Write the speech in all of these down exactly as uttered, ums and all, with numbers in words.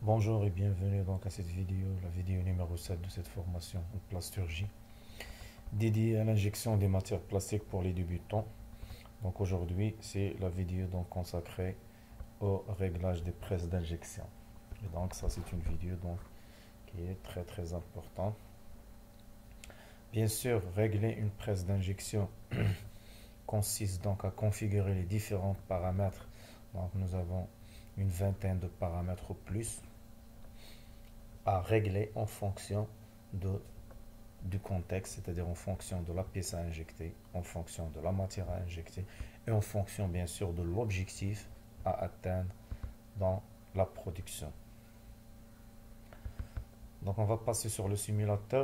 Bonjour et bienvenue donc à cette vidéo, la vidéo numéro sept de cette formation en plasturgie dédiée à l'injection des matières plastiques pour les débutants. Donc aujourd'hui, c'est la vidéo donc consacrée au réglage des presses d'injection. Et donc ça c'est une vidéo donc qui est très très importante. Bien sûr, régler une presse d'injection consiste donc à configurer les différents paramètres. Donc nous avons une vingtaine de paramètres ou plus à régler en fonction de, du contexte, c'est-à-dire en fonction de la pièce à injecter, en fonction de la matière à injecter et en fonction bien sûr de l'objectif à atteindre dans la production. Donc on va passer sur le simulateur.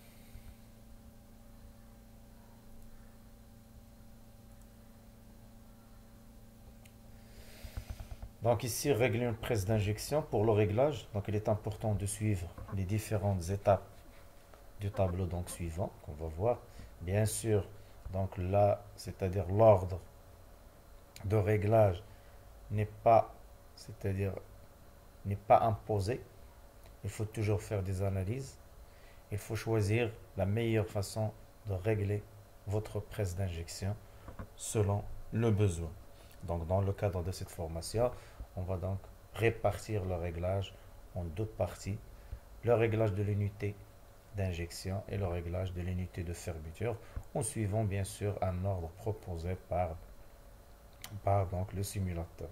Donc ici, régler une presse d'injection. Pour le réglage, donc il est important de suivre les différentes étapes du tableau donc suivant qu'on va voir. Bien sûr, donc là, c'est-à-dire l'ordre de réglage n'est pas, c'est-à-dire n'est pas imposé. Il faut toujours faire des analyses. Il faut choisir la meilleure façon de régler votre presse d'injection selon le besoin. Donc dans le cadre de cette formation, on va donc répartir le réglage en deux parties. Le réglage de l'unité d'injection et le réglage de l'unité de fermeture en suivant bien sûr un ordre proposé par, par donc, le simulateur.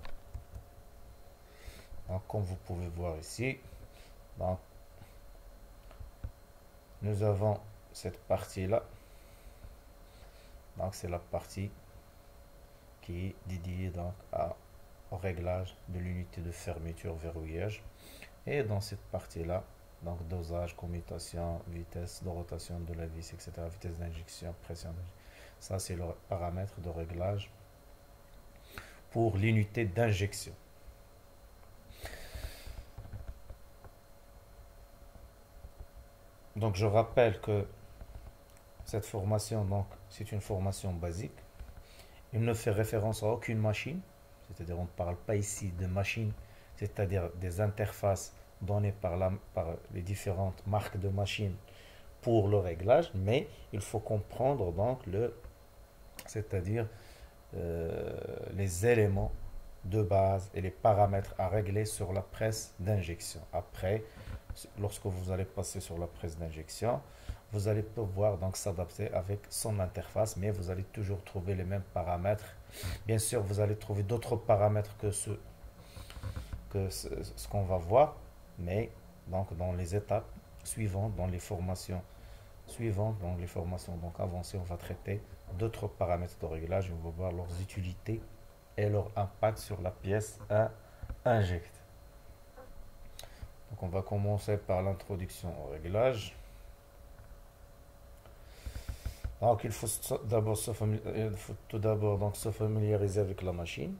Donc, comme vous pouvez voir ici, donc, nous avons cette partie-là. Donc c'est la partie qui est dédiée donc à, au réglage de l'unité de fermeture verrouillage. Et dans cette partie-là, donc dosage, commutation, vitesse de rotation de la vis, et cetera. Vitesse d'injection, pression d'injection. Ça, c'est le paramètre de réglage pour l'unité d'injection. Donc je rappelle que cette formation, donc, c'est une formation basique. Il ne fait référence à aucune machine, c'est-à-dire on ne parle pas ici de machines, c'est-à-dire des interfaces données par, la, par les différentes marques de machines pour le réglage, mais il faut comprendre donc le, c'est-à-dire euh, les éléments de base et les paramètres à régler sur la presse d'injection. Après, lorsque vous allez passer sur la presse d'injection, vous allez pouvoir donc s'adapter avec son interface, mais vous allez toujours trouver les mêmes paramètres. Bien sûr, vous allez trouver d'autres paramètres que ce que ce, ce qu'on va voir, mais donc dans les étapes suivantes, dans les formations suivantes, dans les formations donc avancées, on va traiter d'autres paramètres de réglage et on va voir leurs utilités et leur impact sur la pièce à injecter. Donc on va commencer par l'introduction au réglage. Donc il faut d'abord se il faut tout d'abord donc se familiariser avec la machine.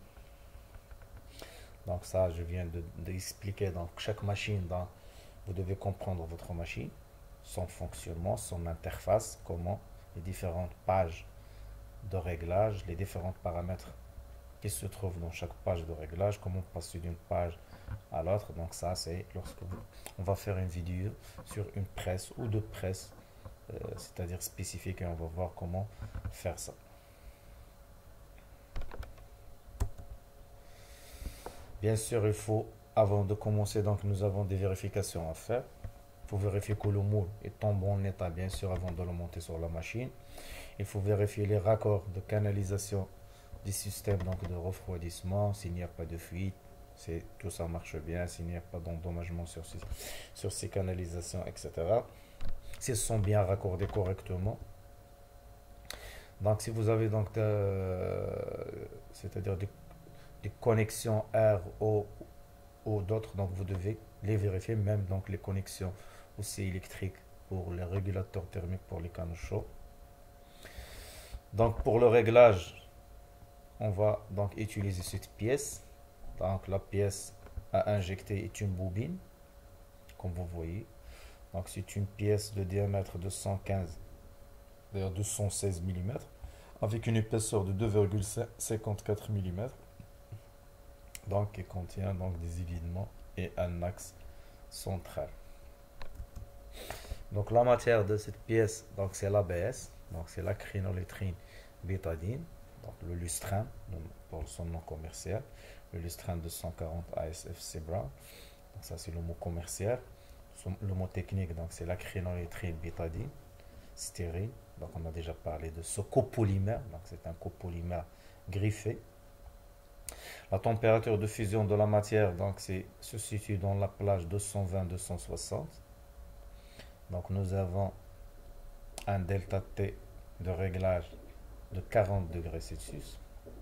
Donc ça, je viens d'expliquer. De, donc chaque machine, donc, vous devez comprendre votre machine, son fonctionnement, son interface, comment les différentes pages de réglage, les différents paramètres qui se trouvent dans chaque page de réglage, comment passer d'une page à l'autre. Donc ça, c'est lorsque vous, on va faire une vidéo sur une presse ou deux presses, euh, c'est-à-dire spécifique, et on va voir comment faire ça. Bien sûr, il faut, avant de commencer, donc nous avons des vérifications à faire. Il faut vérifier que le moule est en bon état, bien sûr, avant de le monter sur la machine. Il faut vérifier les raccords de canalisation du système donc de refroidissement, s'il n'y a pas de fuite, tout ça marche bien, s'il n'y a pas d'endommagement sur, ces, sur ces canalisations, et cetera. S'ils sont bien raccordés correctement. Donc si vous avez donc euh, c'est-à-dire des, des connexions R, O ou d'autres, donc vous devez les vérifier, même donc les connexions aussi électriques pour les régulateurs thermiques pour les canaux chauds. Donc pour le réglage, on va donc utiliser cette pièce. Donc la pièce à injecter est une bobine, comme vous voyez. Donc c'est une pièce de diamètre de cent quinze, d'ailleurs deux cent seize millimètres, avec une épaisseur de deux virgule cinquante-quatre millimètres. Donc qui contient donc des évidements et un axe centrale. Donc la matière de cette pièce, donc c'est l'A B S, donc c'est l'acrylonitrile bétadine, donc le lustrin pour son nom commercial, le lustrin deux cent quarante A S F C Brown. Donc ça c'est le mot commercial. Le mot technique, donc c'est l'acrylonitrile bétadine stérile. Donc on a déjà parlé de ce copolymère, donc c'est un copolymère griffé. La température de fusion de la matière donc c'est, se situe dans la plage deux cent vingt à deux cent soixante. Donc nous avons un delta T de réglage de quarante degrés Celsius.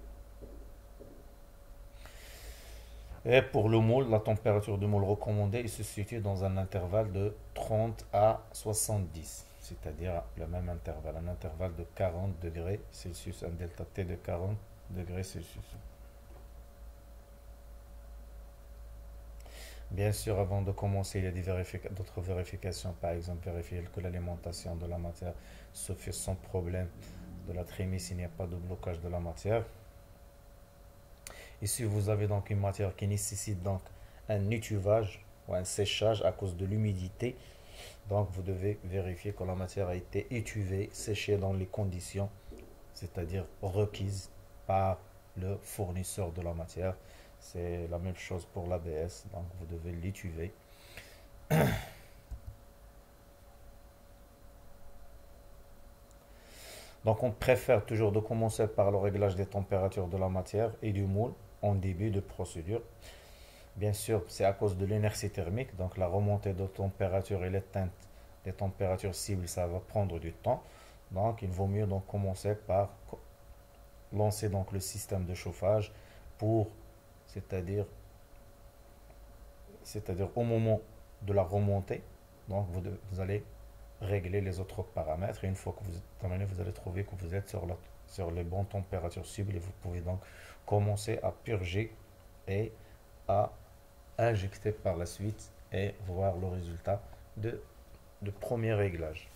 Et pour le moule, la température du moule recommandée il se situe dans un intervalle de trente à soixante-dix, c'est-à-dire le même intervalle, un intervalle de quarante degrés Celsius, un delta T de quarante degrés Celsius. Bien sûr, avant de commencer, il y a des vérifica- d'autres vérifications, par exemple vérifier que l'alimentation de la matière se fait sans problème de la trémie, il n'y a pas de blocage de la matière. Ici, vous avez donc une matière qui nécessite donc un étuvage ou un séchage à cause de l'humidité. Donc, vous devez vérifier que la matière a été étuvée, séchée dans les conditions, c'est-à-dire requises par le fournisseur de la matière. C'est la même chose pour l'A B S, donc vous devez l'étuver. Donc on préfère toujours de commencer par le réglage des températures de la matière et du moule en début de procédure. Bien sûr, c'est à cause de l'inertie thermique, donc la remontée de température et l'éteinte des températures cibles, ça va prendre du temps. Donc il vaut mieux donc commencer par lancer donc le système de chauffage pour, c'est-à-dire c'est-à-dire au moment de la remontée, donc vous, de- vous allez régler les autres paramètres et une fois que vous êtes terminé, vous allez trouver que vous êtes sur, la, sur les bonnes températures cibles et vous pouvez donc commencer à purger et à injecter par la suite et voir le résultat de, de premier réglage.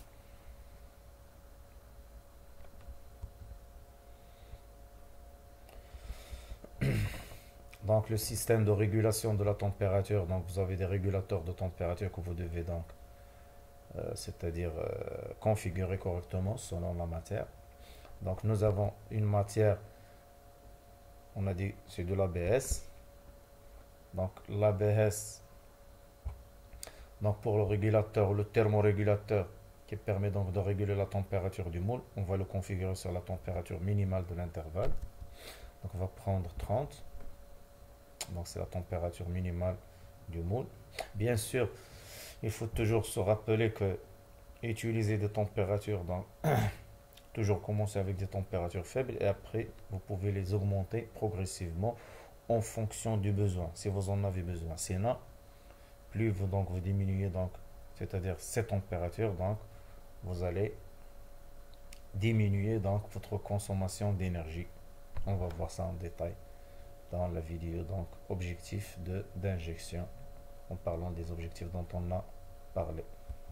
Donc le système de régulation de la température, donc vous avez des régulateurs de température que vous devez donc, euh, c'est-à-dire euh, configurer correctement selon la matière. Donc nous avons une matière, on a dit c'est de l'A B S. Donc l'A B S, donc pour le régulateur, le thermorégulateur qui permet donc de réguler la température du moule, on va le configurer sur la température minimale de l'intervalle. Donc on va prendre trente. Donc c'est la température minimale du moule. Bien sûr, il faut toujours se rappeler que utiliser des températures, donc toujours commencer avec des températures faibles et après vous pouvez les augmenter progressivement en fonction du besoin, si vous en avez besoin. Sinon, plus vous donc vous diminuez donc, c'est-à-dire ces températures, donc vous allez diminuer donc votre consommation d'énergie. On va voir ça en détail dans la vidéo donc objectif de d'injection en parlant des objectifs dont on a parlé.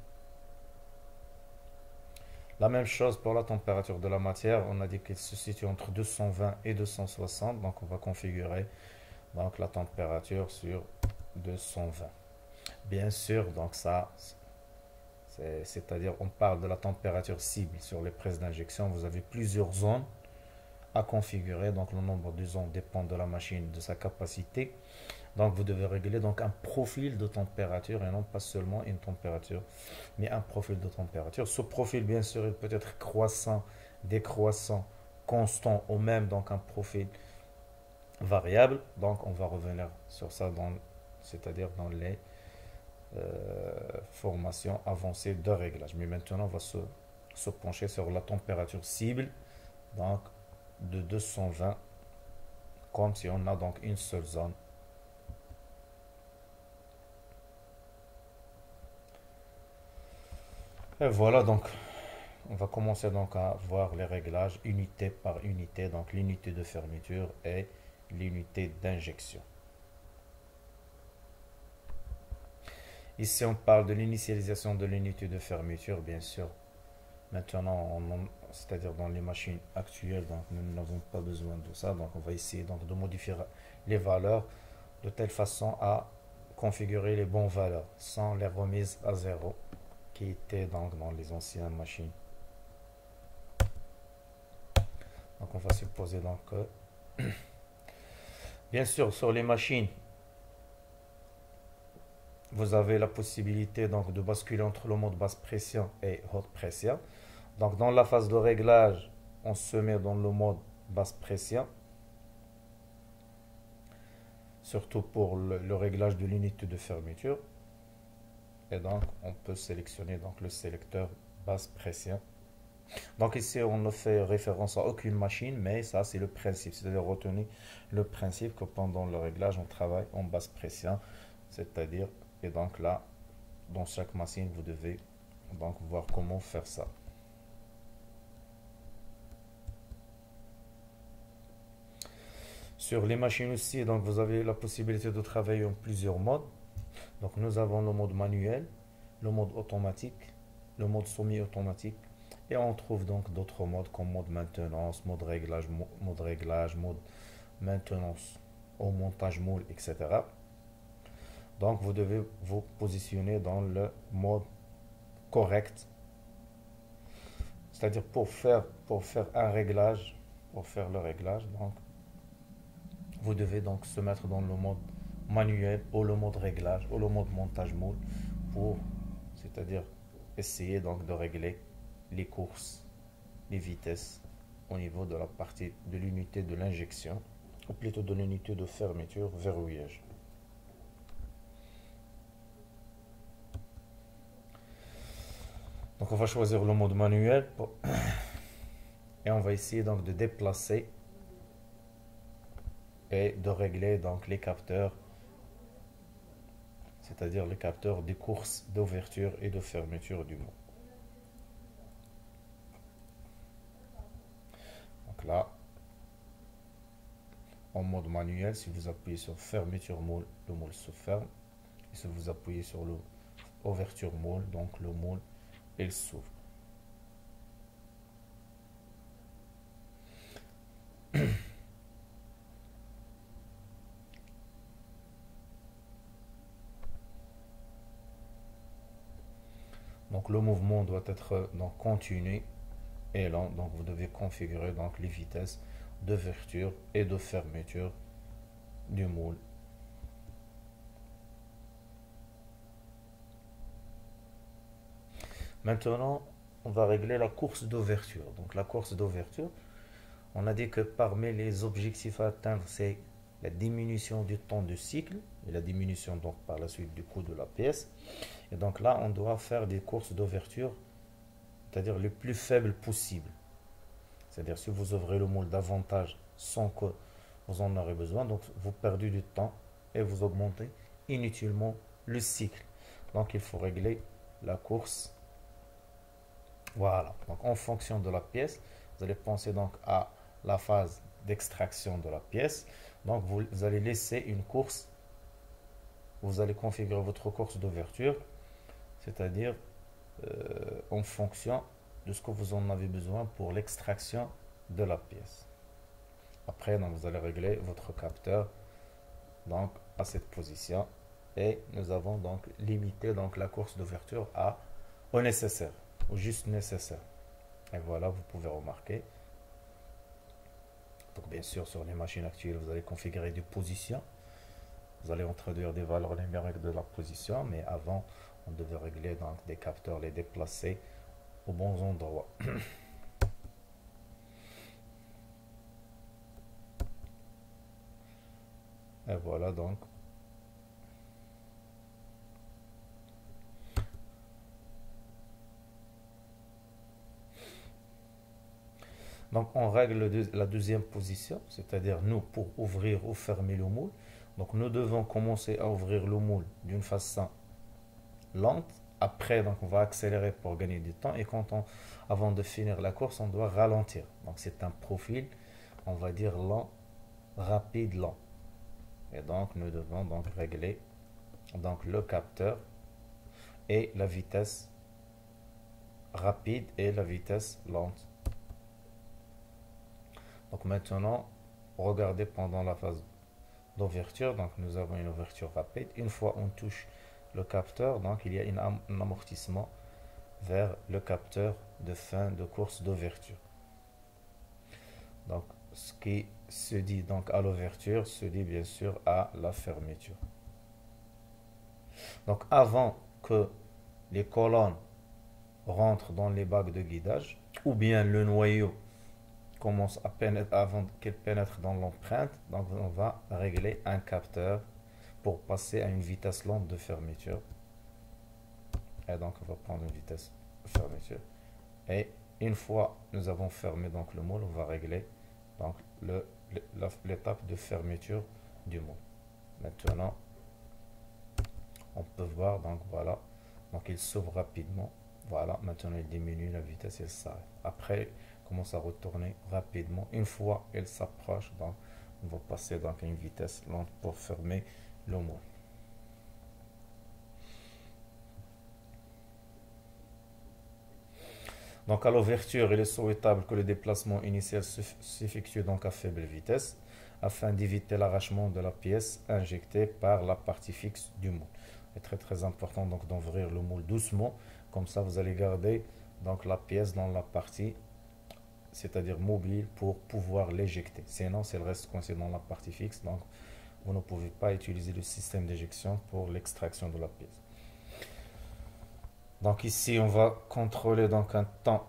La même chose pour la température de la matière, on a dit qu'elle se situe entre deux cent vingt et deux cent soixante, donc on va configurer donc la température sur deux cent vingt. Bien sûr, donc ça, c'est-à-dire on parle de la température cible sur les presses d'injection, vous avez plusieurs zones à configurer, donc le nombre de zones dépend de la machine, de sa capacité. Donc vous devez régler donc un profil de température et non pas seulement une température, mais un profil de température. Ce profil, bien sûr, il peut être croissant, décroissant, constant ou même donc un profil variable. Donc on va revenir sur ça dans, c'est-à-dire dans les euh, formations avancées de réglage. Mais maintenant, on va se, se pencher sur la température cible, donc de deux cent vingt, comme si on a donc une seule zone. Et voilà, donc on va commencer donc à voir les réglages unité par unité, donc l'unité de fermeture et l'unité d'injection. Ici on parle de l'initialisation de l'unité de fermeture, bien sûr. Maintenant, c'est-à-dire dans les machines actuelles, donc nous n'avons pas besoin de ça, donc on va essayer donc de modifier les valeurs de telle façon à configurer les bonnes valeurs sans les remises à zéro qui étaient donc dans les anciennes machines. Donc on va supposer donc que bien sûr sur les machines vous avez la possibilité donc de basculer entre le mode basse pression et haute pression. Donc dans la phase de réglage, on se met dans le mode basse pression, surtout pour le, le réglage de l'unité de fermeture. Et donc on peut sélectionner donc le sélecteur basse pression. Donc ici on ne fait référence à aucune machine, mais ça c'est le principe, c'est-à-dire retenir le principe que pendant le réglage on travaille en basse pression, c'est-à-dire, et donc là dans chaque machine vous devez donc voir comment faire ça. Sur les machines aussi, donc vous avez la possibilité de travailler en plusieurs modes. Donc nous avons le mode manuel, le mode automatique, le mode semi-automatique, et on trouve donc d'autres modes comme mode maintenance, mode réglage, mode réglage, mode maintenance au montage moule, et cetera. Donc vous devez vous positionner dans le mode correct, c'est-à-dire pour faire, pour faire un réglage, pour faire le réglage, donc vous devez donc se mettre dans le mode manuel ou le mode réglage ou le mode montage moule pour, c'est-à-dire essayer donc de régler les courses, les vitesses au niveau de la partie de l'unité de l'injection ou plutôt de l'unité de fermeture verrouillage. Donc on va choisir le mode manuel pour et on va essayer donc de déplacer et de régler donc les capteurs, c'est-à-dire les capteurs des courses d'ouverture et de fermeture du moule. Donc là, en mode manuel, si vous appuyez sur fermeture moule, le moule se ferme. Et si vous appuyez sur le ouverture moule, donc le moule, il s'ouvre. Donc le mouvement doit être donc continu et lent. Donc vous devez configurer donc les vitesses d'ouverture et de fermeture du moule. Maintenant, on va régler la course d'ouverture. Donc la course d'ouverture, on a dit que parmi les objectifs à atteindre, c'est la diminution du temps de cycle et la diminution donc par la suite du coût de la pièce. Et donc là, on doit faire des courses d'ouverture, c'est-à-dire le plus faible possible. C'est-à-dire si vous ouvrez le moule davantage sans que vous en aurez besoin, donc vous perdez du temps et vous augmentez inutilement le cycle. Donc il faut régler la course. Voilà. Donc en fonction de la pièce, vous allez penser donc à la phase d'extraction de la pièce. Donc vous allez laisser une course. Vous allez configurer votre course d'ouverture, c'est-à-dire euh, en fonction de ce que vous en avez besoin pour l'extraction de la pièce. Après, donc, vous allez régler votre capteur donc à cette position et nous avons donc limité donc la course d'ouverture à au nécessaire, au juste nécessaire. Et voilà, vous pouvez remarquer. Donc bien sûr, sur les machines actuelles, vous allez configurer des positions. Vous allez introduire des valeurs numériques de la position, mais avant, on devait régler donc des capteurs, les déplacer aux bons endroits. Et voilà donc. Donc on règle la deuxième position, c'est-à-dire nous pour ouvrir ou fermer le moule. Donc nous devons commencer à ouvrir le moule d'une façon lente. Après, donc on va accélérer pour gagner du temps. Et quand on, avant de finir la course, on doit ralentir. Donc c'est un profil, on va dire lent, rapide, lent. Et donc nous devons donc régler donc le capteur et la vitesse rapide et la vitesse lente. Donc maintenant, regardez pendant la phase d'ouverture. Donc nous avons une ouverture rapide. Une fois on touche le capteur, donc il y a une am un amortissement vers le capteur de fin de course d'ouverture. Donc ce qui se dit donc à l'ouverture se dit bien sûr à la fermeture. Donc avant que les colonnes rentrent dans les bacs de guidage, ou bien le noyau commence à pénétrer, avant qu'elle pénètre dans l'empreinte, donc on va régler un capteur pour passer à une vitesse lente de fermeture. Et donc on va prendre une vitesse de fermeture. Et une fois nous avons fermé donc le moule, on va régler donc le, l'étape de fermeture du moule. Maintenant, on peut voir, donc voilà, donc il s'ouvre rapidement. Voilà, maintenant il diminue la vitesse et il s'arrête. Après, il commence à retourner rapidement. Une fois il s'approche, donc on va passer donc à une vitesse lente pour fermer le moule. Donc à l'ouverture, il est souhaitable que le déplacement initial s'effectue donc à faible vitesse afin d'éviter l'arrachement de la pièce injectée par la partie fixe du moule. C'est très très important donc d'ouvrir le moule doucement, comme ça vous allez garder donc la pièce dans la partie, c'est-à-dire mobile, pour pouvoir l'éjecter. Sinon, si elle reste coincée dans la partie fixe, donc vous ne pouvez pas utiliser le système d'éjection pour l'extraction de la pièce. Donc ici, on va contrôler donc un temps.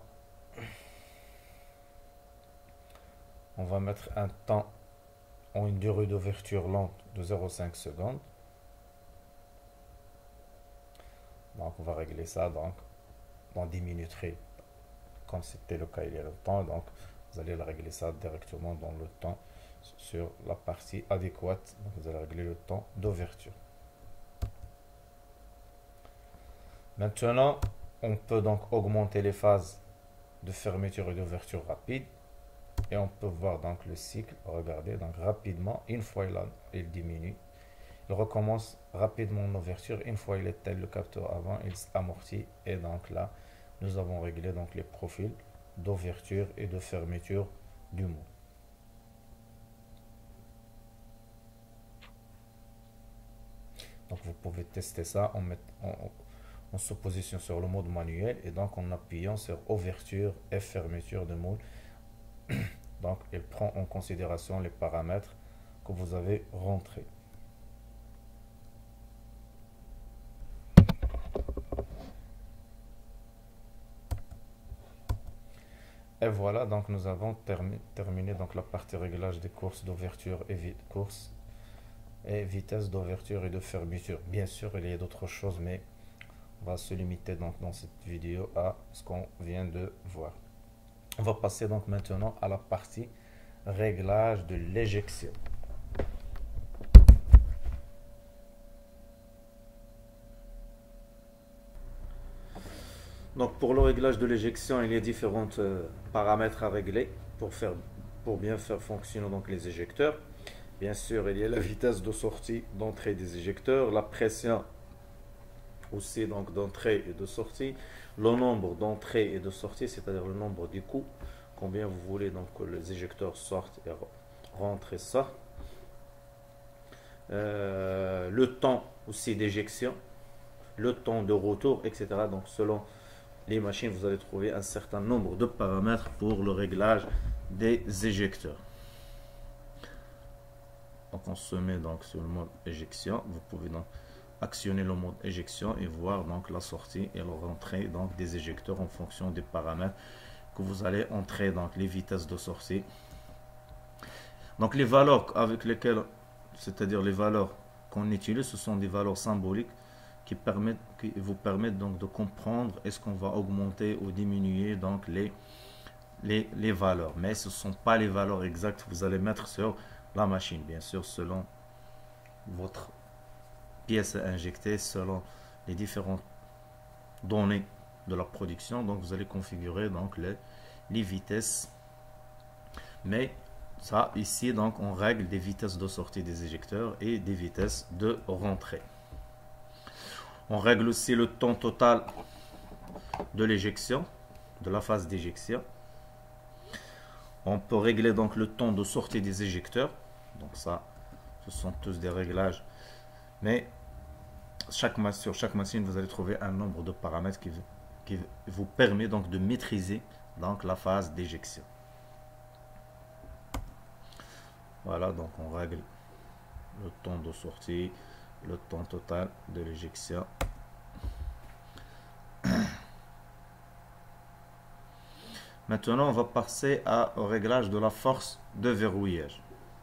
On va mettre un temps en une durée d'ouverture lente de zéro virgule cinq secondes. Donc on va régler ça donc dans dix minutes, comme c'était le cas il y a longtemps. Donc vous allez régler ça directement dans le temps sur la partie adéquate. Donc vous allez régler le temps d'ouverture. Maintenant, on peut donc augmenter les phases de fermeture et d'ouverture rapide. Et on peut voir donc le cycle. Regardez, donc rapidement, une fois il, a, il diminue, il recommence rapidement en ouverture. Une fois il éteint le capteur avant, il s'amortit. Et donc là, nous avons réglé donc les profils d'ouverture et de fermeture du moule. Donc vous pouvez tester ça en, met, en, en se positionnant sur le mode manuel et donc en appuyant sur ouverture et fermeture de moule. Donc il prend en considération les paramètres que vous avez rentrés. Et voilà, donc nous avons termi terminé donc la partie réglage des courses d'ouverture et vite course et vitesse d'ouverture et de fermeture. Bien sûr, il y a d'autres choses, mais on va se limiter donc dans cette vidéo à ce qu'on vient de voir. On va passer donc maintenant à la partie réglage de l'éjection. Donc pour le réglage de l'éjection, il y a différents euh, paramètres à régler pour, faire, pour bien faire fonctionner donc les éjecteurs. Bien sûr, il y a la vitesse de sortie, d'entrée des éjecteurs, la pression aussi donc d'entrée et de sortie, le nombre d'entrées et de sorties, c'est-à-dire le nombre des coups, combien vous voulez donc que les éjecteurs sortent et rentrent et sortent. Euh, le temps aussi d'éjection, le temps de retour, et cetera. Donc selon les machines, vous allez trouver un certain nombre de paramètres pour le réglage des éjecteurs. Donc on se met donc sur le mode éjection. Vous pouvez donc actionner le mode éjection et voir donc la sortie et la rentrée donc des éjecteurs en fonction des paramètres que vous allez entrer, donc les vitesses de sortie. Donc les valeurs avec lesquelles, c'est-à-dire les valeurs qu'on utilise, ce sont des valeurs symboliques qui permettent, qui vous permettent donc de comprendre est-ce qu'on va augmenter ou diminuer donc les, les, les valeurs. Mais ce ne sont pas les valeurs exactes que vous allez mettre sur la machine, bien sûr, selon votre pièce injectée, selon les différentes données de la production. Donc vous allez configurer donc les, les vitesses. Mais ça, ici, donc on règle des vitesses de sortie des éjecteurs et des vitesses de rentrée. On règle aussi le temps total de l'éjection, de la phase d'éjection. On peut régler donc le temps de sortie des éjecteurs. Donc ça, Ce sont tous des réglages. Mais chaque, sur chaque machine, vous allez trouver un nombre de paramètres qui, qui vous permet donc de maîtriser donc la phase d'éjection. Voilà, donc on règle le temps de sortie, le temps total de l'éjection. Maintenant, on va passer à, au réglage de la force de verrouillage.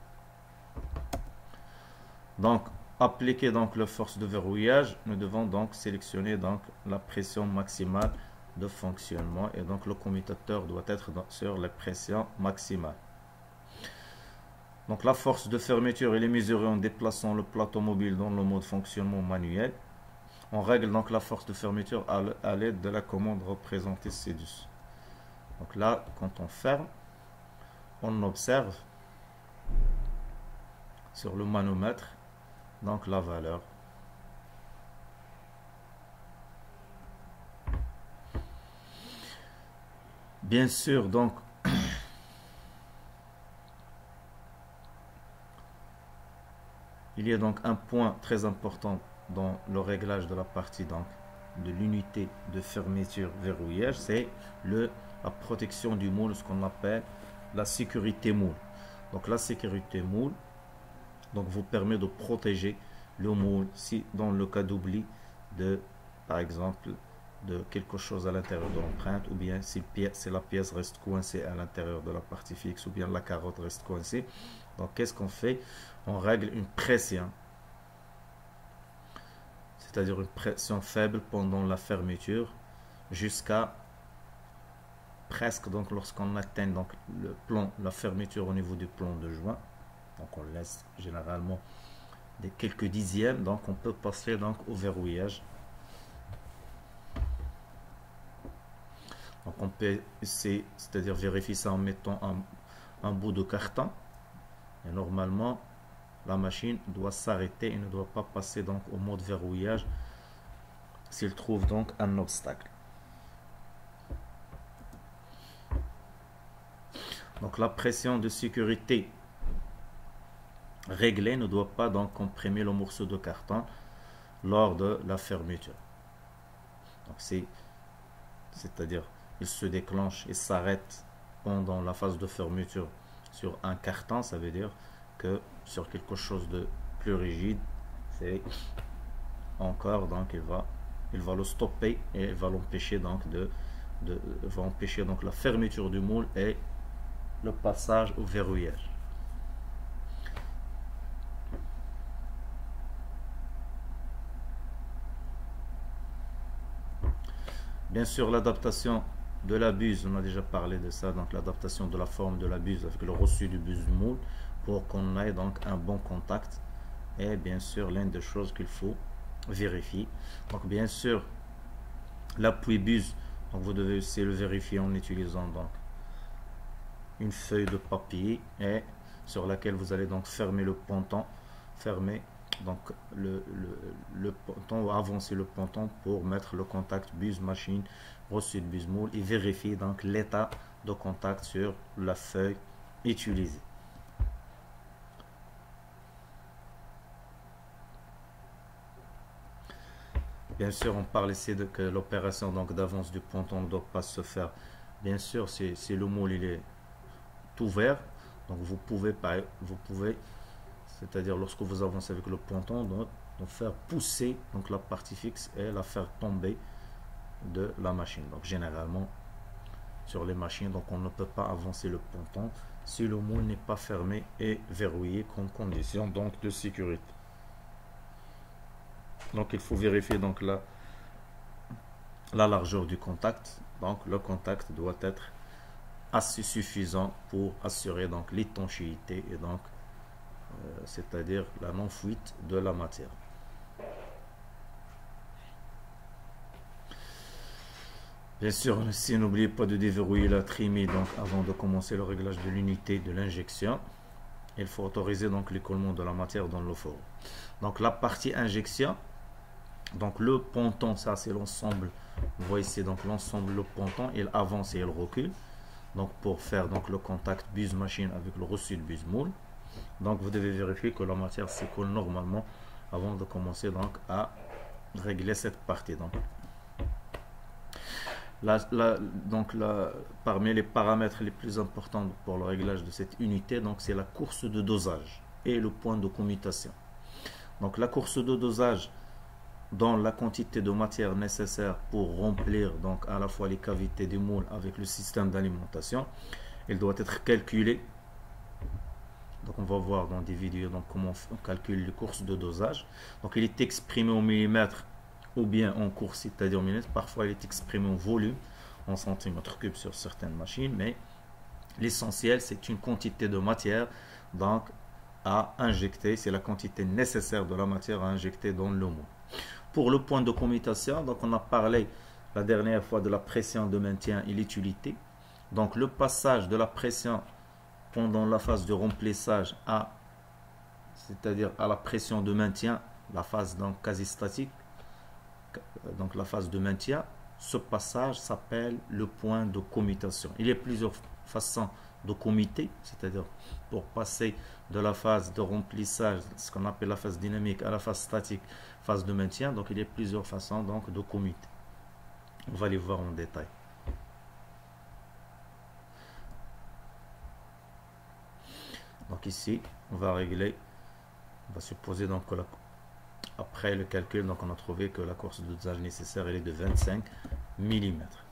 Donc, appliquer donc la force de verrouillage, nous devons donc sélectionner donc la pression maximale de fonctionnement et donc le commutateur doit être dans, sur la pression maximale. Donc la force de fermeture elle est mesurée en déplaçant le plateau mobile dans le mode fonctionnement manuel. On règle donc la force de fermeture à l'aide de la commande représentée ci-dessus. Donc là, quand on ferme, on observe sur le manomètre donc la valeur. Bien sûr, donc il y a donc un point très important dans le réglage de la partie donc de l'unité de fermeture verrouillage, c'est le la protection du moule, ce qu'on appelle la sécurité moule. Donc la sécurité moule donc vous permet de protéger le moule si dans le cas d'oubli de par exemple de quelque chose à l'intérieur de l'empreinte, ou bien si, si la pièce reste coincée à l'intérieur de la partie fixe, ou bien la carotte reste coincée. Donc qu'est-ce qu'on fait? On règle une pression, c'est-à-dire une pression faible pendant la fermeture jusqu'à presque donc lorsqu'on atteint donc le plomb, la fermeture au niveau du plomb de joint. Donc on laisse généralement des quelques dixièmes, donc on peut passer donc au verrouillage. Donc on peut essayer, c'est-à-dire vérifier ça en mettant un, un bout de carton. Et normalement, la machine doit s'arrêter et ne doit pas passer donc au mode verrouillage s'il trouve donc un obstacle. Donc la pression de sécurité réglée ne doit pas donc comprimer le morceau de carton lors de la fermeture. Donc c'est, c'est-à-dire il se déclenche et s'arrête pendant la phase de fermeture sur un carton, ça veut dire que sur quelque chose de plus rigide, c'est encore donc il va il va le stopper et il va l'empêcher donc de, de va empêcher donc la fermeture du moule et le passage au verrouillage. Bien sûr, l'adaptation de la buse, on a déjà parlé de ça, donc l'adaptation de la forme de la buse avec le reçu du buse du moule pour qu'on ait donc un bon contact. Et bien sûr, l'une des choses qu'il faut vérifier. Donc bien sûr, l'appui buse, donc vous devez aussi le vérifier en utilisant donc une feuille de papier et sur laquelle vous allez donc fermer le ponton, fermer donc le, le, le ponton ou avancer le ponton pour mettre le contact buse machine reçu de buse moule et vérifier donc l'état de contact sur la feuille utilisée. Bien sûr, on parle ici de que l'opération donc d'avance du ponton ne doit pas se faire. Bien sûr, si, si le moule il est ouvert, donc vous pouvez pas, vous pouvez, c'est-à-dire lorsque vous avancez avec le ponton, donc, donc faire pousser donc la partie fixe et la faire tomber de la machine. Donc généralement sur les machines, donc on ne peut pas avancer le ponton si le moule n'est pas fermé et verrouillé comme condition donc de sécurité. Donc il faut vérifier donc la, la largeur du contact. Donc le contact doit être assez suffisant pour assurer donc l'étanchéité et donc euh, c'est-à-dire la non-fuite de la matière. Bien sûr, aussi n'oubliez pas de déverrouiller la trémie donc avant de commencer le réglage de l'unité de l'injection. Il faut autoriser donc l'écoulement de la matière dans le four. Donc la partie injection, donc le ponton, ça c'est l'ensemble. Vous voyez ici donc l'ensemble, le ponton, il avance et il recule. Donc pour faire donc le contact buse machine avec le reçu de buse moule. Donc vous devez vérifier que la matière s'écoule normalement avant de commencer donc à régler cette partie. Donc, la, la, donc la, parmi les paramètres les plus importants pour le réglage de cette unité, donc c'est la course de dosage et le point de commutation. Donc la course de dosage dans la quantité de matière nécessaire pour remplir donc à la fois les cavités du moule avec le système d'alimentation, elle doit être calculée. Donc on va voir dans des vidéos donc comment on calcule les courses de dosage. Donc il est exprimé en millimètres ou bien en course, c'est-à-dire en millimètres. Parfois il est exprimé en volume, en centimètres cubes sur certaines machines, mais l'essentiel c'est une quantité de matière donc à injecter, c'est la quantité nécessaire de la matière à injecter dans le moule. Pour le point de commutation, donc on a parlé la dernière fois de la pression de maintien et l'utilité. Donc le passage de la pression pendant la phase de remplissage à, c'est-à-dire à la pression de maintien, la phase donc quasi statique, donc la phase de maintien, ce passage s'appelle le point de commutation. Il y a plusieurs façons de commuter, c'est-à-dire pour passer de la phase de remplissage, ce qu'on appelle la phase dynamique, à la phase statique, phase de maintien. Donc il y a plusieurs façons donc de commuter. On va les voir en détail. Donc ici, on va régler, on va supposer donc que la, après le calcul, donc on a trouvé que la course de dosage nécessaire elle est de vingt-cinq millimètres.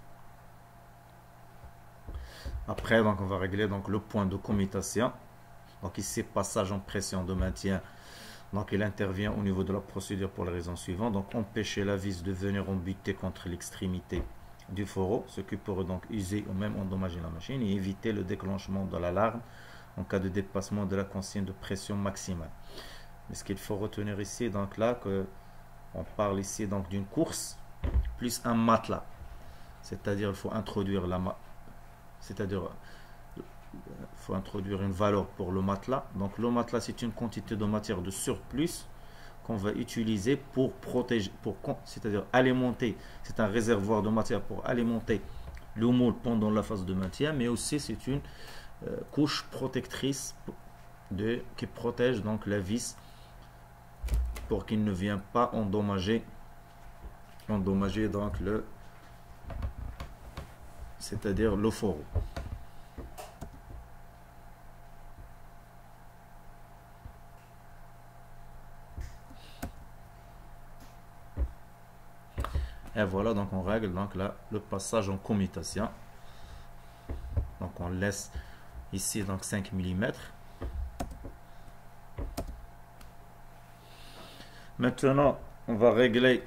Après, donc on va régler donc le point de commutation. Donc ici, passage en pression de maintien. Donc il intervient au niveau de la procédure pour la raison suivante. Donc empêcher la vis de venir embuter contre l'extrémité du fourreau, ce qui pourrait donc user ou même endommager la machine, et éviter le déclenchement de l'alarme en cas de dépassement de la consigne de pression maximale. Mais ce qu'il faut retenir ici, donc là, que on parle ici donc d'une course plus un matelas. C'est-à-dire il faut introduire la c'est-à-dire il faut introduire une valeur pour le matelas. Donc le matelas, c'est une quantité de matière de surplus qu'on va utiliser pour protéger, pour c'est-à-dire alimenter. C'est un réservoir de matière pour alimenter le moule pendant la phase de maintien, mais aussi c'est une euh, couche protectrice de, qui protège donc la vis pour qu'il ne vienne pas endommager, endommager donc le, c'est-à-dire le fourreau. Et voilà, donc on règle donc là le passage en commutation. Donc on laisse ici donc cinq millimètres. Maintenant, on va régler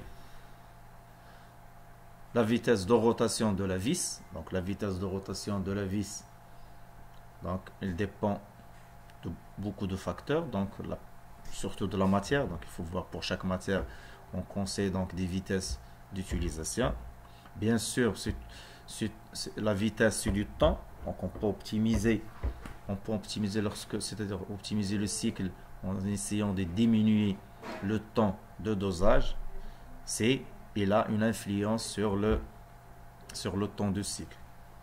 la vitesse de rotation de la vis. Donc la vitesse de rotation de la vis, donc elle dépend de beaucoup de facteurs, donc la, surtout de la matière. Donc il faut voir pour chaque matière, on conseille donc des vitesses d'utilisation. Bien sûr, c'est, c'est, c'est la vitesse c'est du temps. Donc on peut optimiser, on peut optimiser lorsque, c'est-à-dire optimiser le cycle en essayant de diminuer le temps de dosage. C'est il a une influence sur le sur le temps de cycle.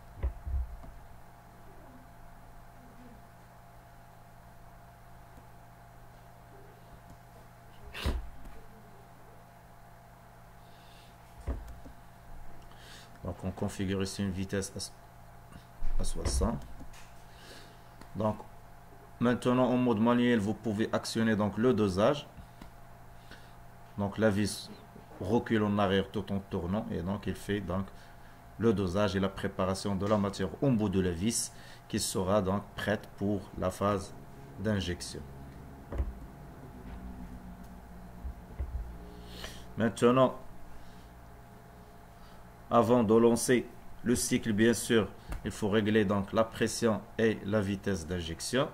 Donc on configure ici une vitesse à soixante. Donc maintenant en mode manuel, vous pouvez actionner donc le dosage. Donc la vis recule en arrière tout en tournant, et donc il fait donc le dosage et la préparation de la matière au bout de la vis qui sera donc prête pour la phase d'injection. Maintenant, avant de lancer le cycle, bien sûr, il faut régler donc la pression et la vitesse d'injection.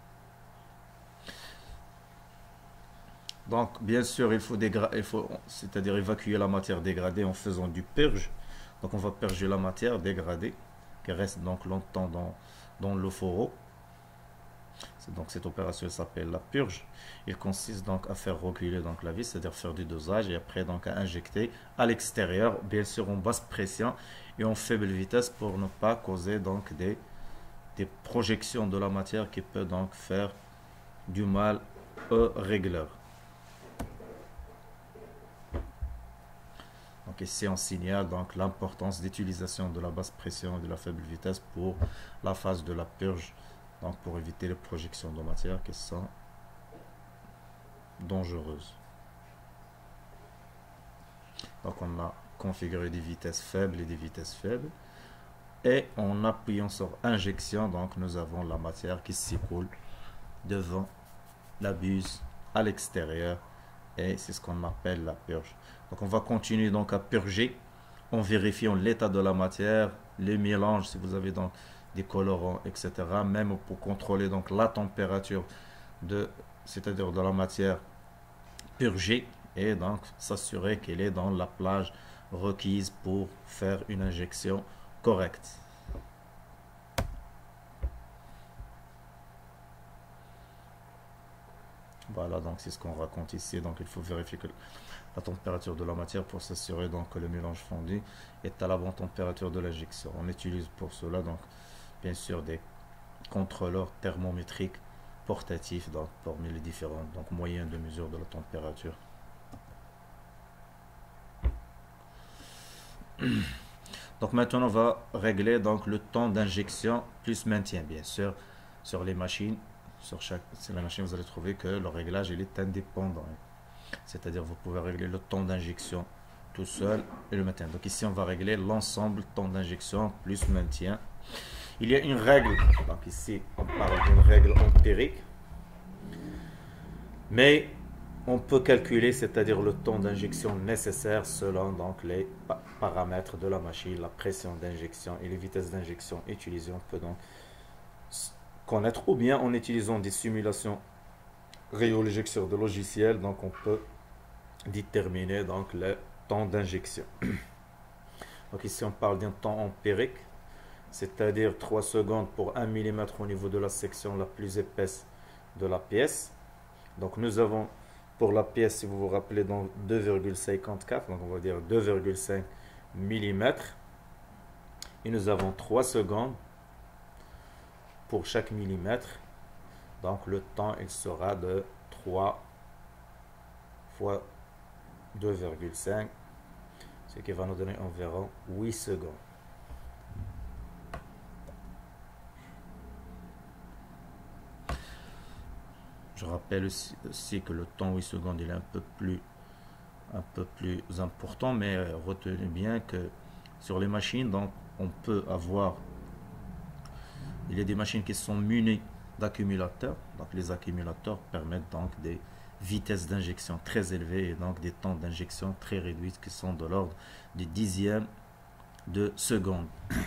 Donc, bien sûr, il faut, il faut c'est-à-dire évacuer la matière dégradée en faisant du purge. Donc, on va purger la matière dégradée qui reste donc longtemps dans, dans le fourreau. Donc, cette opération s'appelle la purge. Il consiste donc à faire reculer donc la vis, c'est-à-dire faire du dosage, et après donc à injecter à l'extérieur, bien sûr en basse pression et en faible vitesse pour ne pas causer donc des, des projections de la matière qui peut donc faire du mal au régleur. Donc ici on signale donc l'importance d'utilisation de la basse pression et de la faible vitesse pour la phase de la purge, donc pour éviter les projections de matière qui sont dangereuses. Donc on a configuré des vitesses faibles et des vitesses faibles. Et en appuyant sur injection, donc nous avons la matière qui s'écoule devant la buse à l'extérieur. Et c'est ce qu'on appelle la purge. Donc on va continuer donc à purger en vérifiant l'état de la matière, les mélanges, si vous avez donc des colorants, et cetera. Même pour contrôler donc la température de, c'est-à-dire de la matière purgée, et donc s'assurer qu'elle est dans la plage requise pour faire une injection correcte. Voilà, donc c'est ce qu'on raconte ici. Donc il faut vérifier que la température de la matière pour s'assurer donc que le mélange fondu est à la bonne température de l'injection. On utilise pour cela donc bien sûr des contrôleurs thermométriques portatifs donc parmi les différents donc moyens de mesure de la température. Donc maintenant on va régler donc le temps d'injection plus maintien. Bien sûr sur les machines, sur chaque sur la machine vous allez trouver que le réglage il est indépendant, c'est-à-dire vous pouvez régler le temps d'injection tout seul et le maintien. Donc ici on va régler l'ensemble temps d'injection plus maintien. Il y a une règle, donc ici on parle d'une règle empirique, mais on peut calculer, c'est-à-dire le temps d'injection nécessaire selon donc les paramètres de la machine, la pression d'injection et les vitesses d'injection utilisées. On peut donc connaître, ou bien en utilisant des simulations réologicielles de logiciels, donc on peut déterminer donc le temps d'injection. Donc ici on parle d'un temps empirique, c'est-à-dire trois secondes pour un millimètre au niveau de la section la plus épaisse de la pièce. Donc nous avons pour la pièce, si vous vous rappelez, donc deux virgule cinquante-quatre, donc on va dire deux virgule cinq millimètres. Et nous avons trois secondes pour chaque millimètre. Donc le temps, il sera de trois fois deux virgule cinq, ce qui va nous donner environ huit secondes. Je rappelle aussi, aussi que le temps huit secondes il est un peu plus un peu plus important, mais euh, retenez bien que sur les machines, donc on peut avoir, il y a des machines qui sont munies d'accumulateurs. Donc les accumulateurs permettent donc des vitesses d'injection très élevées et donc des temps d'injection très réduits qui sont de l'ordre des dixièmes de seconde.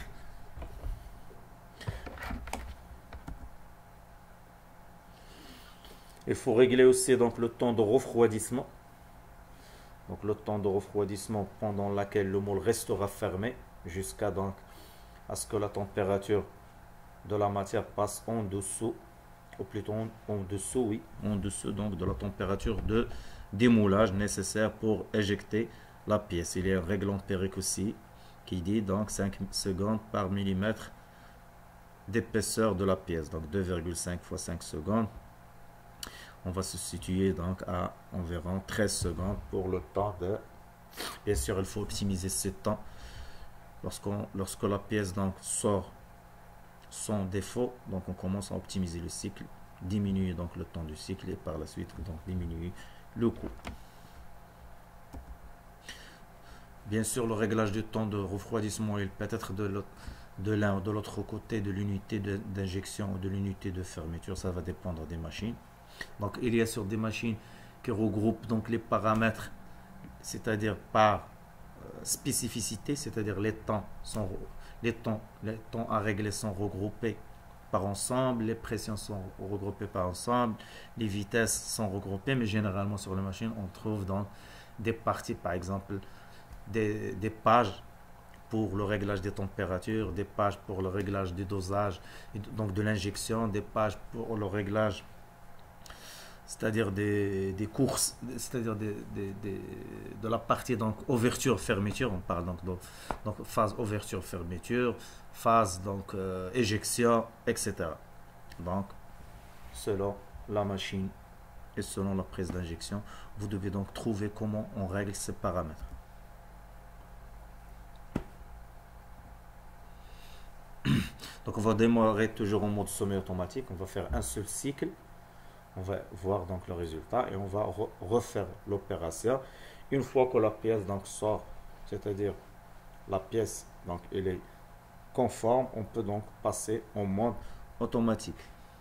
Il faut régler aussi donc le temps de refroidissement. Donc le temps de refroidissement pendant lequel le moule restera fermé jusqu'à donc à ce que la température de la matière passe en dessous, ou plutôt en, en dessous, oui, en dessous donc de la température de démoulage nécessaire pour éjecter la pièce. Il y a une règle empirique aussi qui dit donc cinq secondes par millimètre d'épaisseur de la pièce, donc deux virgule cinq fois cinq secondes. On va se situer donc à environ treize secondes pour le temps de... Bien sûr, il faut optimiser ce temps. Lorsqu'on, lorsque la pièce donc sort sans défaut, donc on commence à optimiser le cycle, diminuer donc le temps du cycle et par la suite donc diminuer le coût. Bien sûr, le réglage du temps de refroidissement, il peut être de l'un ou de l'autre côté de l'unité d'injection ou de l'unité de fermeture. Ça va dépendre des machines. Donc il y a sur des machines qui regroupent donc les paramètres, c'est-à-dire par euh, spécificité, c'est-à-dire les temps sont les temps les temps à régler sont regroupés par ensemble, les pressions sont regroupées par ensemble, les vitesses sont regroupées, mais généralement sur les machines on trouve donc des parties, par exemple des, des pages pour le réglage des températures, des pages pour le réglage du dosage, donc de l'injection, des pages pour le réglage c'est-à-dire des, des courses, c'est-à-dire des, des- des- de la partie donc ouverture-fermeture, on parle donc de donc phase ouverture-fermeture, phase donc euh, éjection, et cetera. Donc, selon la machine et selon la prise d'injection, vous devez donc trouver comment on règle ces paramètres. Donc, on va démarrer toujours en mode semi-automatique, on va faire un seul cycle. On va voir donc le résultat et on va re- refaire l'opération. Une fois que la pièce donc sort, c'est-à-dire la pièce donc elle est conforme, on peut donc passer en mode automatique.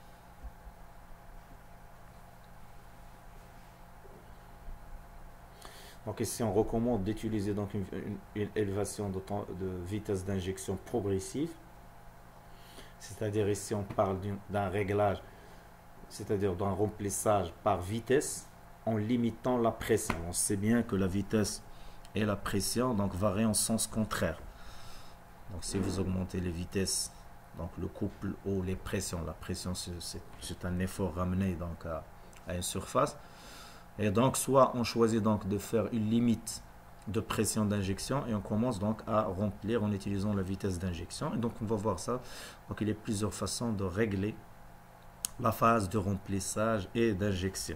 Donc ici on recommande d'utiliser donc une, une- une élévation de, temps- de vitesse d'injection progressive, c'est-à-dire ici on parle d'une- d'un réglage, c'est-à-dire d'un remplissage par vitesse en limitant la pression. On sait bien que la vitesse et la pression donc varient en sens contraire. Donc si vous augmentez les vitesses, donc le couple ou les pressions, la pression c'est c'est un effort ramené donc à, à une surface. Et donc soit on choisit donc de faire une limite de pression d'injection et on commence donc à remplir en utilisant la vitesse d'injection. Et donc on va voir ça. Donc il y a plusieurs façons de régler la phase de remplissage et d'injection.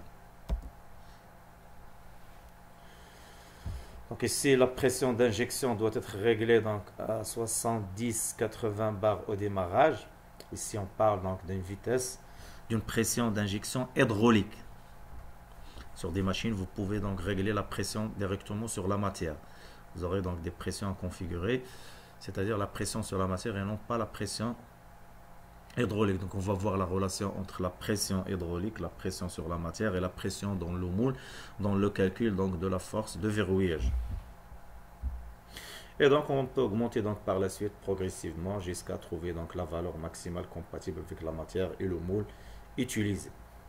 Donc ici, la pression d'injection doit être réglée donc à soixante-dix à quatre-vingts bars au démarrage. Ici, on parle donc d'une vitesse, d'une pression d'injection hydraulique. Sur des machines, vous pouvez donc régler la pression directement sur la matière. Vous aurez donc des pressions à configurer, c'est-à-dire la pression sur la matière et non pas la pression hydraulique. Donc on va voir la relation entre la pression hydraulique, la pression sur la matière et la pression dans le moule, dans le calcul donc de la force de verrouillage. Et donc on peut augmenter donc par la suite progressivement jusqu'à trouver donc la valeur maximale compatible avec la matière et le moule utilisé.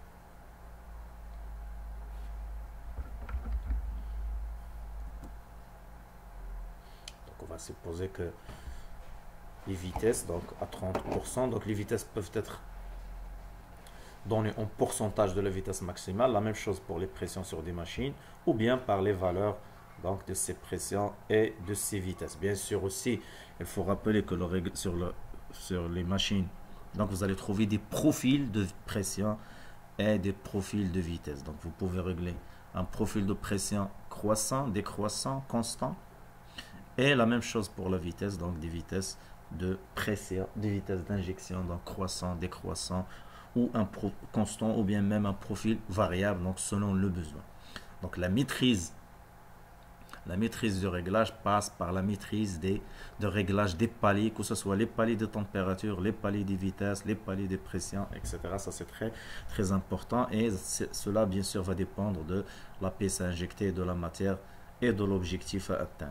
Donc on va supposer que les vitesses donc à trente pour cent, donc les vitesses peuvent être données en pourcentage de la vitesse maximale, la même chose pour les pressions sur des machines, ou bien par les valeurs donc de ces pressions et de ces vitesses. Bien sûr aussi, il faut rappeler que le, sur, le, sur les machines, donc vous allez trouver des profils de pression et des profils de vitesse. Donc vous pouvez régler un profil de pression croissant, décroissant, constant, et la même chose pour la vitesse, donc des vitesses de pression, des vitesses d'injection, donc croissant, décroissant, ou un pro constant, ou bien même un profil variable, donc selon le besoin. Donc la maîtrise, la maîtrise du réglage passe par la maîtrise des, de réglage des paliers, que ce soit les paliers de température, les paliers de vitesse, les paliers de pression, et cetera. Ça c'est très très important et cela bien sûr va dépendre de la pièce à injecter, de la matière et de l'objectif à atteindre.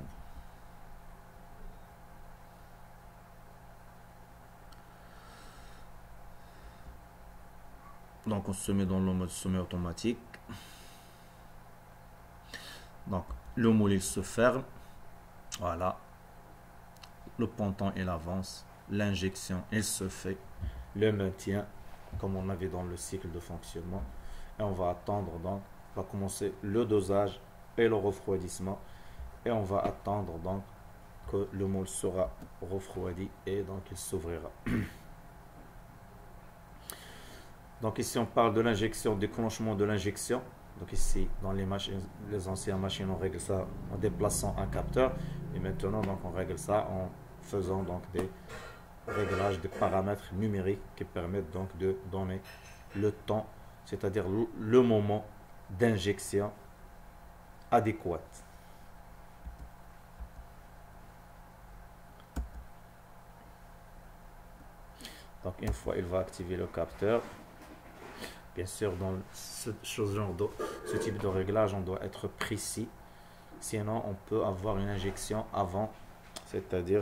Donc on se met dans le mode semi-automatique. Donc le moule il se ferme. Voilà. Le ponton il avance. L'injection elle se fait. Le maintien comme on avait dans le cycle de fonctionnement. Et on va attendre donc. On va commencer le dosage et le refroidissement. Et on va attendre donc que le moule sera refroidi et donc il s'ouvrira. Donc ici on parle de l'injection, déclenchement de l'injection. Donc ici dans les machines, les anciennes machines on règle ça en déplaçant un capteur. Et maintenant donc on règle ça en faisant donc des réglages, des paramètres numériques qui permettent donc de donner le temps, c'est-à-dire le moment d'injection adéquat. Donc une fois il va activer le capteur. Bien sûr, dans ce, genre de, ce type de réglage, on doit être précis. Sinon, on peut avoir une injection avant, c'est-à-dire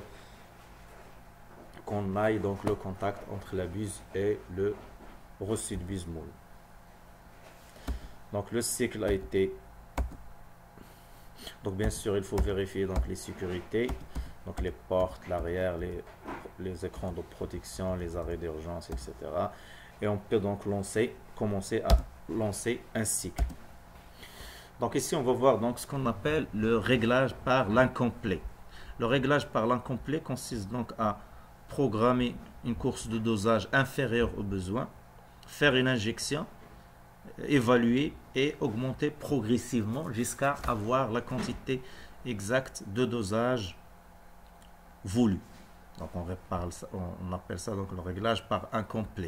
qu'on aille donc le contact entre la buse et le reçu de buse moule. Donc le cycle a été. Donc bien sûr, il faut vérifier donc les sécurités, donc les portes, l'arrière, les, les écrans de protection, les arrêts d'urgence, et cetera. Et on peut donc lancer, commencer à lancer un cycle. Donc ici, on va voir donc ce qu'on appelle le réglage par l'incomplet. Le réglage par l'incomplet consiste donc à programmer une course de dosage inférieure aux besoins, faire une injection, évaluer et augmenter progressivement jusqu'à avoir la quantité exacte de dosage voulu. Donc on, reparle, on appelle ça donc le réglage par incomplet.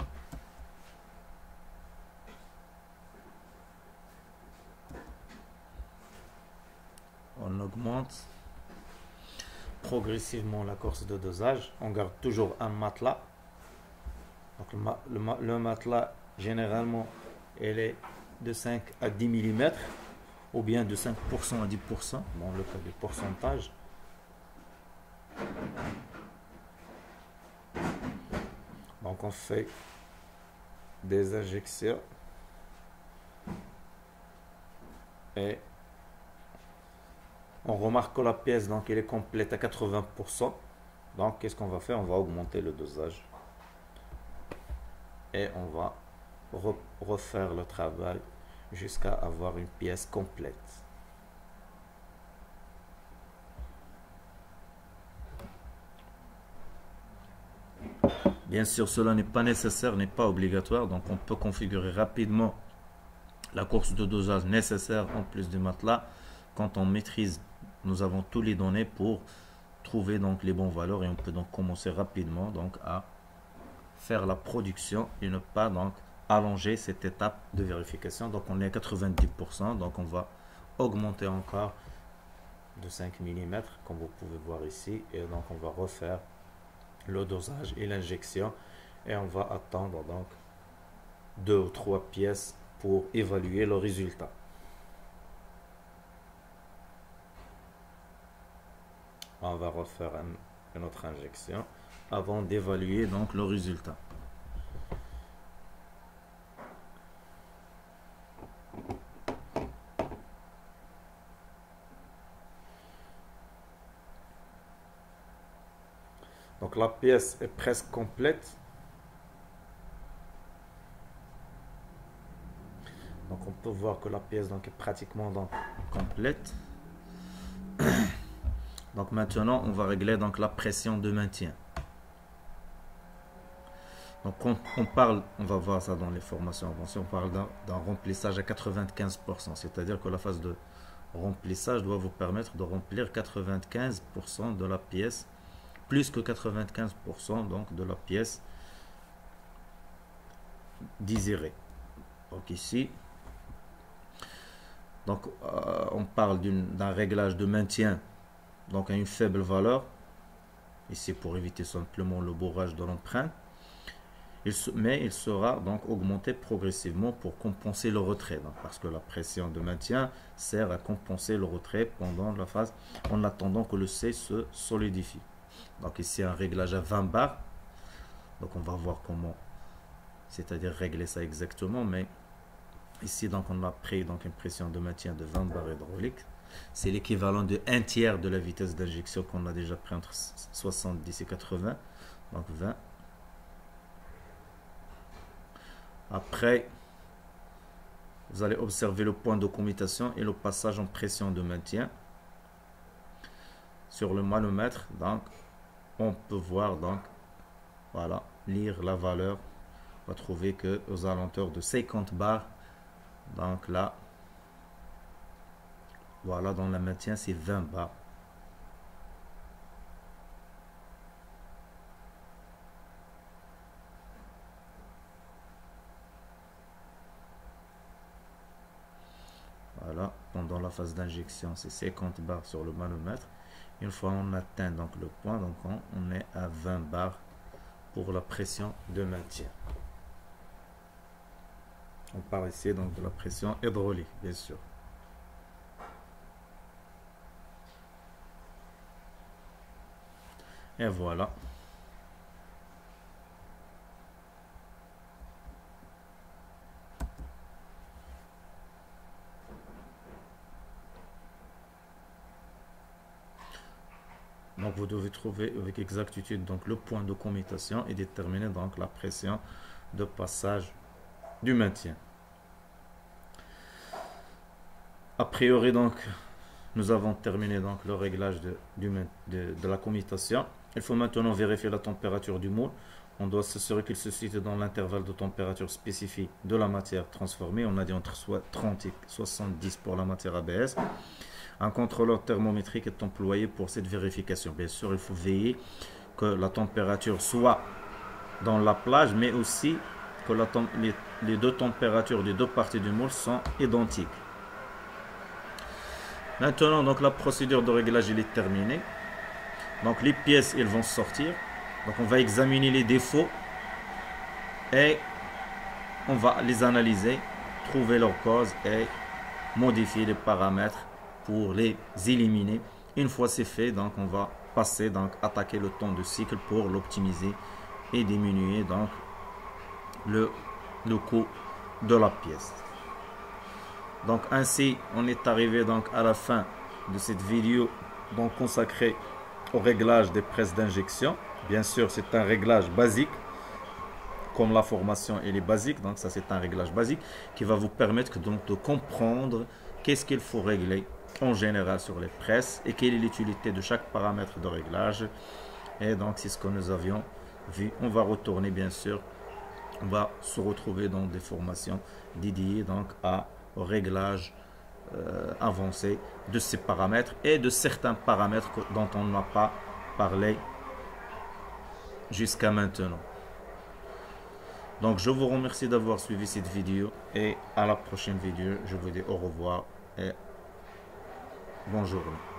On augmente progressivement la course de dosage. On garde toujours un matelas. Donc le, le, le matelas, généralement, elle est de cinq à dix millimètres ou bien de cinq pour cent à dix pour cent dans le cas du pourcentage. Donc on fait des injections et on remarque que la pièce donc elle est complète à quatre-vingts pour cent. Donc qu'est-ce qu'on va faire? On va augmenter le dosage et on va re refaire le travail jusqu'à avoir une pièce complète. Bien sûr, cela n'est pas nécessaire, n'est pas obligatoire, donc on peut configurer rapidement la course de dosage nécessaire en plus du matelas. Quand on maîtrise, nous avons tous les données pour trouver donc les bonnes valeurs et on peut donc commencer rapidement donc à faire la production et ne pas donc allonger cette étape de vérification. Donc on est à quatre-vingt-dix pour cent, donc on va augmenter encore de cinq millimètres comme vous pouvez voir ici et donc on va refaire le dosage et l'injection et on va attendre donc deux ou trois pièces pour évaluer le résultat. On va refaire un, une autre injection avant d'évaluer donc le résultat. Donc la pièce est presque complète. Donc on peut voir que la pièce donc est pratiquement donc complète. Donc maintenant on va régler donc la pression de maintien. Donc quand on parle, on va voir ça dans les formations avancées, on parle d'un remplissage à quatre-vingt-quinze pour cent, c'est-à-dire que la phase de remplissage doit vous permettre de remplir quatre-vingt-quinze pour cent de la pièce, plus que quatre-vingt-quinze pour cent donc de la pièce désirée. Donc ici, donc euh, on parle d'un réglage de maintien donc à une faible valeur, ici pour éviter simplement le bourrage de l'empreinte. Il se, mais il sera donc augmenté progressivement pour compenser le retrait, donc, parce que la pression de maintien sert à compenser le retrait pendant la phase en attendant que le C se solidifie. Donc ici un réglage à vingt bars, donc on va voir comment, c'est-à-dire régler ça exactement, mais ici donc on a pris donc une pression de maintien de vingt bars hydrauliques, c'est l'équivalent de un tiers de la vitesse d'injection qu'on a déjà pris entre soixante-dix et quatre-vingts, donc vingt. Après, vous allez observer le point de commutation et le passage en pression de maintien. Sur le manomètre, donc, on peut voir, donc, voilà, lire la valeur. On va trouver que aux alentours de cinquante bars, donc là, voilà, dans le maintien, c'est vingt bars. Voilà, pendant la phase d'injection, c'est cinquante bars sur le manomètre. Une fois on atteint donc le point, donc on, on est à vingt bars pour la pression de maintien. On parle ici donc de la pression hydraulique, bien sûr. Et voilà. Donc vous devez trouver avec exactitude donc le point de commutation et déterminer donc la pression de passage du maintien. priori, donc, nous avons terminé donc le réglage de, du, de, de la commutation. Il faut maintenant vérifier la température du moule. On doit s'assurer qu'il se situe dans l'intervalle de température spécifique de la matière transformée. On a dit entre trente et soixante-dix pour la matière A B S. Un contrôleur thermométrique est employé pour cette vérification. Bien sûr, il faut veiller que la température soit dans la plage, mais aussi que la les, les deux températures des deux parties du moule sont identiques. Maintenant, donc, la procédure de réglage elle est terminée. Donc, les pièces, elles vont sortir. Donc, on va examiner les défauts et on va les analyser, trouver leur cause et modifier les paramètres pour les éliminer. Une fois c'est fait, donc, on va passer, donc, attaquer le temps de cycle pour l'optimiser et diminuer, donc, le, le coût de la pièce. Donc, ainsi, on est arrivé, donc, à la fin de cette vidéo, donc, consacrée au réglage des presses d'injection. Bien sûr, c'est un réglage basique, comme la formation elle est basique, donc ça c'est un réglage basique qui va vous permettre donc de comprendre qu'est-ce qu'il faut régler en général sur les presses et quelle est l'utilité de chaque paramètre de réglage. Et donc c'est ce que nous avions vu. On va retourner bien sûr, on va se retrouver dans des formations dédiées donc à au réglage euh, avancé de ces paramètres et de certains paramètres dont on n'a pas parlé jusqu'à maintenant. Donc je vous remercie d'avoir suivi cette vidéo et à la prochaine vidéo. Je vous dis au revoir et bonne journée.